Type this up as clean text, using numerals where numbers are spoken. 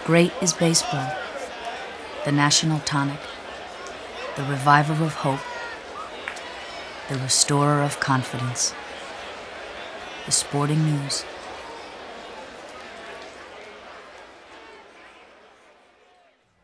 Great is baseball, the national tonic, the reviver of hope, the restorer of confidence. The Sporting News.